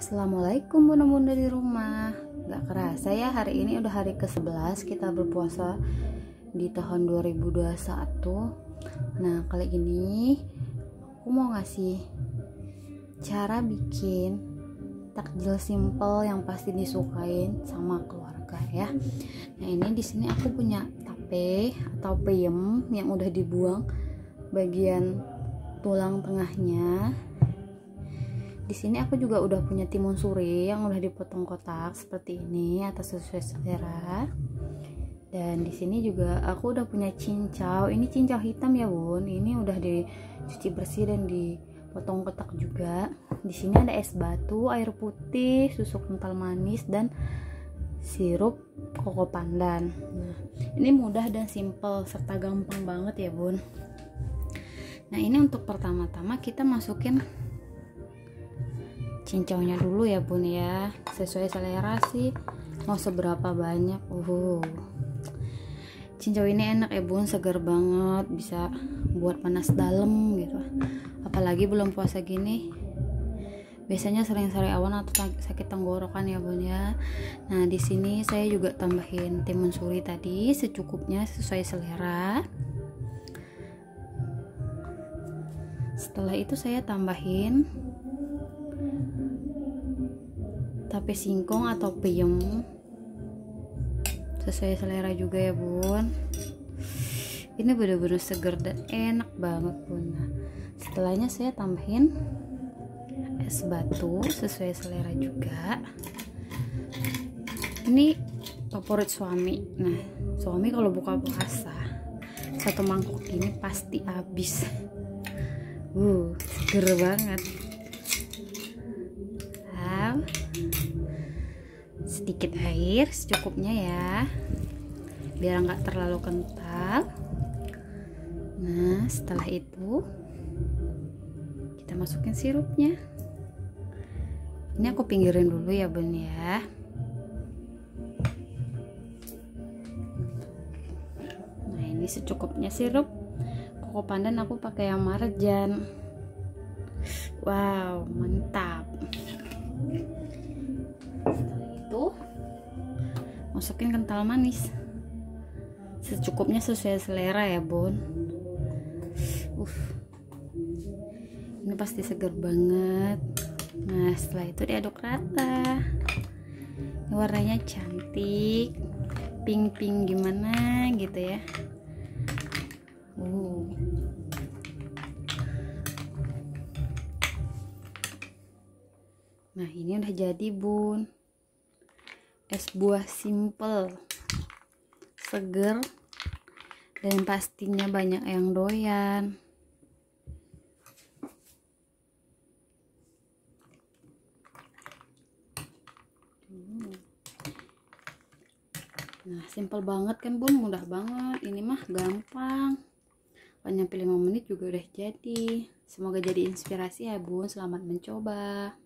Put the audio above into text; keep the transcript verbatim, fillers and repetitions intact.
Assalamualaikum bunda-bunda di rumah. Gak kerasa ya, hari ini udah hari ke sebelas kita berpuasa di tahun dua ribu dua puluh satu. Nah, kali ini aku mau ngasih cara bikin takjil simple yang pasti disukain sama keluarga ya. Nah, ini di sini aku punya tape atau peyem yang udah dibuang bagian tulang tengahnya. Di sini aku juga udah punya timun suri yang udah dipotong kotak seperti ini atas sesuai selera. Dan di sini juga aku udah punya cincau. Ini cincau hitam ya bun. Ini udah dicuci bersih dan dipotong kotak juga. Di sini ada es batu, air putih, susu kental manis dan sirup koko pandan. Nah, ini mudah dan simple serta gampang banget ya bun. Nah, ini untuk pertama-tama kita masukin cincaunya dulu ya bun ya, sesuai selera sih mau seberapa banyak. uh cincau ini enak ya bun, segar banget, bisa buat panas dalam gitu, apalagi belum puasa gini biasanya sering sariawan atau sakit tenggorokan ya bun ya. Nah, di sini saya juga tambahin timun suri tadi secukupnya sesuai selera. Setelah itu saya tambahin tape singkong atau peyem sesuai selera juga ya bun. Ini bener-bener seger dan enak banget bun. Nah, setelahnya saya tambahin es batu sesuai selera juga. Ini favorit suami. Nah, suami kalau buka puasa satu mangkok ini pasti habis. uh seger banget. Sedikit air secukupnya ya, biar nggak terlalu kental. Nah, setelah itu kita masukin sirupnya. Ini aku pinggirin dulu ya bun ya. Nah, ini secukupnya sirup koko pandan, aku pakai yang marjan. Wow, mantap. Setelah itu masukin kental manis secukupnya sesuai selera ya bun. uh ini pasti segar banget. Nah, setelah itu diaduk rata. Ini warnanya cantik, pink-pink gimana gitu ya. uh Nah, ini udah jadi bun, es buah simple, seger, dan pastinya banyak yang doyan. Nah, simple banget kan bun, mudah banget. Ini mah gampang, hanya nyampe lima menit juga udah jadi. Semoga jadi inspirasi ya bun, selamat mencoba.